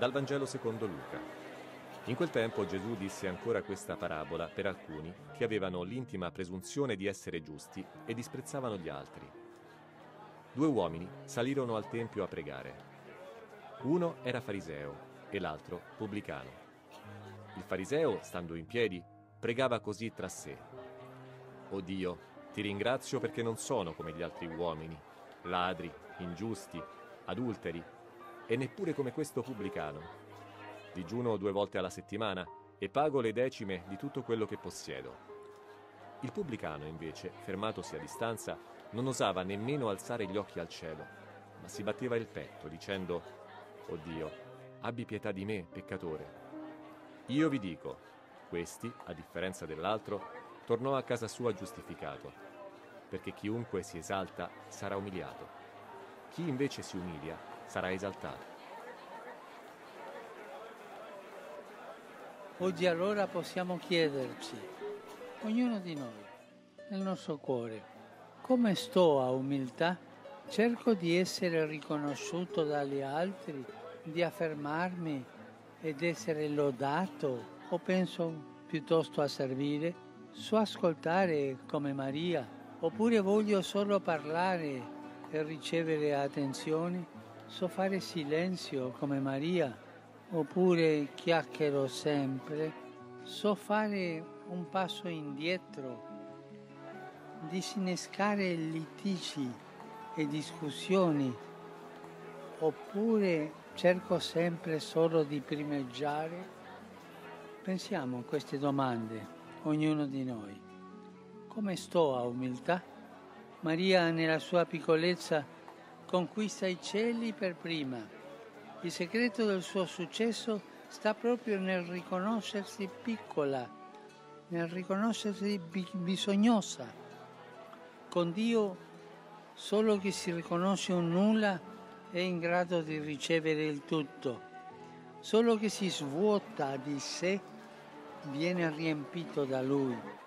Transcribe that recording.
Dal Vangelo secondo Luca. In quel tempo Gesù disse ancora questa parabola per alcuni che avevano l'intima presunzione di essere giusti e disprezzavano gli altri. 2 uomini salirono al tempio a pregare. Uno era fariseo e l'altro pubblicano. Il fariseo, stando in piedi, pregava così tra sé: «O Dio, ti ringrazio perché non sono come gli altri uomini, ladri, ingiusti, adulteri, e neppure come questo pubblicano. Digiuno 2 volte alla settimana e pago le decime di tutto quello che possiedo». Il pubblicano, invece, fermatosi a distanza, non osava nemmeno alzare gli occhi al cielo, ma si batteva il petto, dicendo: «O Dio, abbi pietà di me, peccatore». Io vi dico, questi, a differenza dell'altro, tornò a casa sua giustificato, perché chiunque si esalta sarà umiliato. Chi invece si umilia sarà esaltato. Oggi allora possiamo chiederci, ognuno di noi, nel nostro cuore, come sto a umiltà? Cerco di essere riconosciuto dagli altri, di affermarmi ed essere lodato, o penso piuttosto a servire? So ascoltare come Maria, oppure voglio solo parlare e ricevere attenzioni? So fare silenzio come Maria, oppure chiacchiero sempre? So fare un passo indietro, disinnescare litigi e discussioni, oppure cerco sempre solo di primeggiare? Pensiamo a queste domande, ognuno di noi. Come sto a umiltà? Maria, nella sua piccolezza, conquista i cieli per prima. Il segreto del suo successo sta proprio nel riconoscersi piccola, nel riconoscersi bisognosa. Con Dio, solo chi si riconosce un nulla è in grado di ricevere il tutto. Solo chi si svuota di sé viene riempito da Lui.